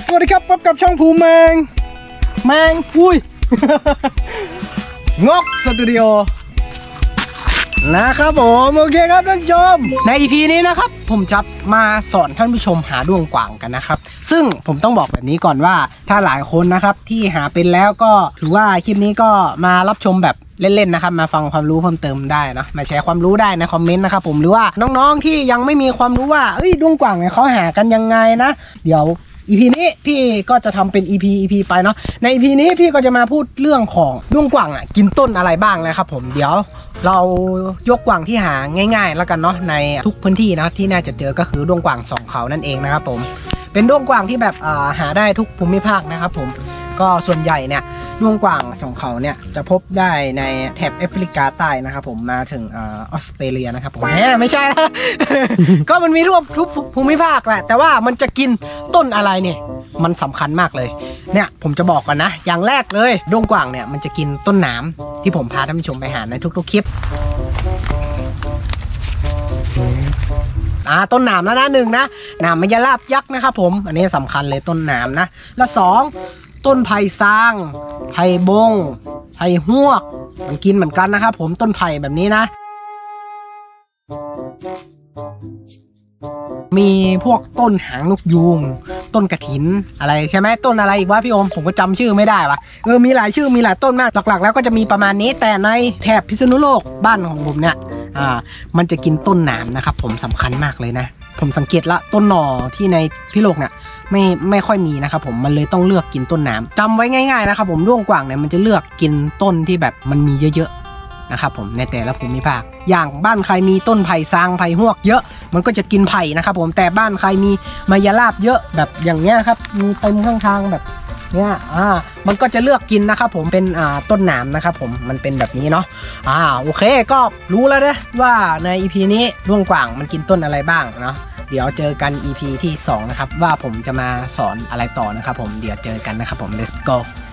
สวัสดีครับพบกับช่องภูมิแมงอุ้ย งกสตูดิโอนะครับผมโอเคครับท่านผู้ชมใน EP นี้นะครับผมจะมาสอนท่านผู้ชมหาด้วงกว่างกันนะครับซึ่งผมต้องบอกแบบนี้ก่อนว่าถ้าหลายคนนะครับที่หาเป็นแล้วก็ถือว่าคลิปนี้ก็มารับชมแบบเล่นๆนะครับมาฟังความรู้เพิ่มเติมได้นะมาแชร์ความรู้ได้ในคอมเมนต์นะครับผมหรือว่าน้องๆที่ยังไม่มีความรู้ว่าด้วงกว่างเนี่ยเขาหากันยังไงนะเดี๋ยวEP นี้พี่ก็จะทำเป็น EP ไปเนาะใน EP นี้พี่ก็จะมาพูดเรื่องของด้วงกว่างกินต้นอะไรบ้างนะครับผมเดี๋ยวเรายกกว่างที่หาง่ายๆแล้วกันเนาะในทุกพื้นที่นะที่น่าจะเจอก็คือด้วงกว่างสองเขานั่นเองนะครับผมเป็นด้วงกว่างที่แบบหาได้ทุกภูมิภาคนะครับผมก็ส่วนใหญ่เนี่ยด้วงกว่างสองเขาเนี่ยจะพบได้ในแถบแอฟริกาใต้นะครับผมมาถึงออสเตรเลียนะครับผมไม่ใช่นะ ก็มันมีทุกภูมิภาคแหละแต่ว่ามันจะกินต้นอะไรเนี่ยมันสำคัญมากเลยเนี่ยผมจะบอกก่อนนะอย่างแรกเลยด้วงกว่างเนี่ยมันจะกินต้นหนามที่ผมพาท่านผู้ชมไปหาในทุกๆคลิปต้นหนามแล้วนะหนึ่งนะหนามมายาลาบยักษ์นะครับผมอันนี้สำคัญเลยต้นหนามนะและสองต้นไผ่ซางไผ่บงไผ่หวกมันกินเหมือนกันนะครับผมต้นไผ่แบบนี้นะมีพวกต้นหางนกยูงต้นกระถินอะไรใช่ไหมต้นอะไรอีกวะพี่โอมผมก็จำชื่อไม่ได้วะมีหลายชื่อมีหลายต้นมากหลักๆแล้วก็จะมีประมาณนี้แต่ในแถบพิษณุโลกบ้านของผมเนี่ยมันจะกินต้นหนามนะครับผมสำคัญมากเลยนะผมสังเกตละต้นหน่อที่ในพิโลกเนี่ยไม่ค่อยมีนะครับผมมันเลยต้องเลือกกินต้นหนามจำไว้ง่ายๆนะครับผมด้วงกว่างเนี่ยมันจะเลือกกินต้นที่แบบมันมีเยอะๆนะครับผมในแต่ละภูมิภาคอย่างบ้านใครมีต้นไผ่ซางไผ่หวกเยอะมันก็จะกินไผ่นะครับผมแต่บ้านใครมีมายาลาบเยอะแบบอย่างเงี้ยครับมีเต็มข้างทางแบบเนี้ยมันก็จะเลือกกินนะครับผมเป็นต้นหนามนะครับผมมันเป็นแบบนี้เนาะโอเคก็รู้แล้วนะว่าใน EP นี้ด้วงกว่างมันกินต้นอะไรบ้างเนาะเดี๋ยวเจอกัน EP ที่2นะครับว่าผมจะมาสอนอะไรต่อนะครับผมเดี๋ยวเจอกันนะครับผม let's go